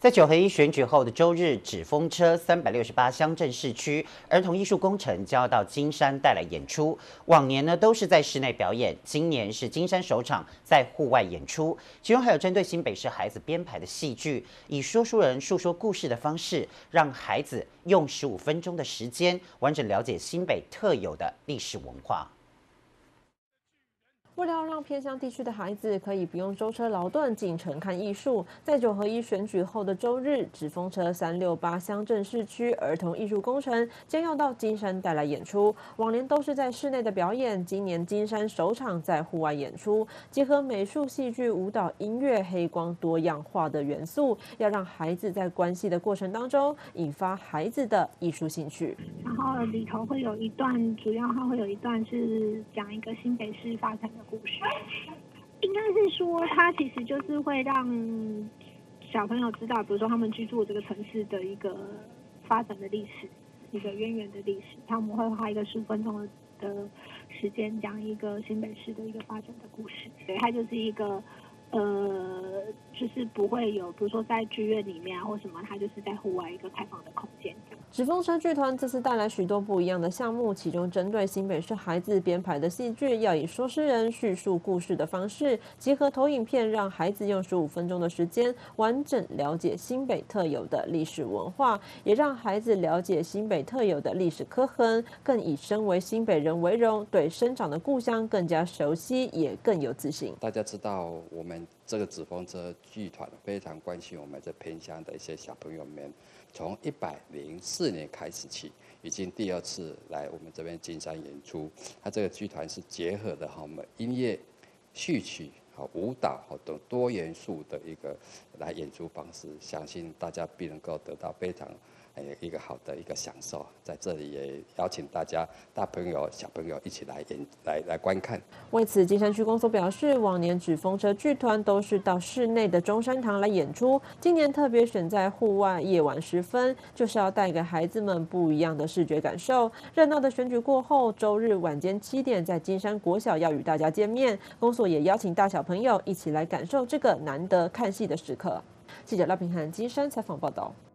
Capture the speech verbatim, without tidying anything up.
在九合一选举后的周日，纸风车三百六十八乡镇市区儿童艺术工程将要到金山带来演出。往年呢都是在室内表演，今年是金山首场在户外演出。其中还有针对新北市孩子编排的戏剧，以说书人述说故事的方式，让孩子用十五分钟的时间，完整了解新北特有的历史文化。 为了让偏乡地区的孩子可以不用舟车劳顿进城看艺术，在九合一选举后的周日，纸风车三六八乡镇市区儿童艺术工程将要到金山带来演出。往年都是在室内的表演，今年金山首场在户外演出，结合美术、戏剧、舞蹈、音乐、黑光多样化的元素，要让孩子在观戏的过程当中引发孩子的艺术兴趣。 然后里头会有一段，主要它会有一段是讲一个新北市发生的故事，应该是说它其实就是会让小朋友知道，比如说他们居住的这个城市的一个发展的历史，一个渊源的历史。他们会花一个十五分钟的的时间讲一个新北市的一个发展的故事，对，它就是一个。呃，就是不会有，比如说在剧院里面啊，或什么，它就是在户外一个开放的空间。 纸风车剧团这次带来许多不一样的项目，其中针对新北市孩子编排的戏剧，要以说诗人叙述故事的方式，结合投影片，让孩子用十五分钟的时间，完整了解新北特有的历史文化，也让孩子了解新北特有的历史刻痕，更以身为新北人为荣，对生长的故乡更加熟悉，也更有自信。 大家知道我们。这个纸风车剧团非常关心我们这偏乡的一些小朋友们，从一百零四年开始起，已经第二次来我们这边金山演出。它这个剧团是结合的哈，我们音乐、戏曲、好舞蹈等多元素的一个来演出方式，相信大家必能够得到非常。一个好的一个享受，在这里也邀请大家大朋友、小朋友一起来演来来观看。 为此，金山区公所表示，往年纸风车剧团都是到室内的中山堂来演出，今年特别选在户外，夜晚时分，就是要带给孩子们不一样的视觉感受。热闹的选举过后，周日晚间七点在金山国小要与大家见面，公所也邀请大小朋友一起来感受这个难得看戏的时刻。记者廖平涵金山采访报道。